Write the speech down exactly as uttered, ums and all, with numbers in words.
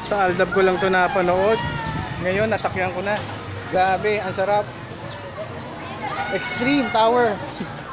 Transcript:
Sa Aldab ko lang to napanood. Ngayon nasakyan ko na. Grabe, ang sarap. Extreme Tower.